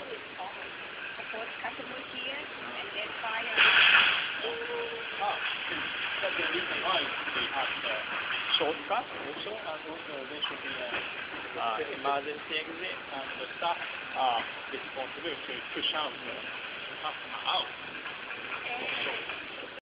Suppose customer here and then fire. That's the reason why we have the shortcut also, and also there should be an emergency exit, and the staff are responsible to push out the customer out.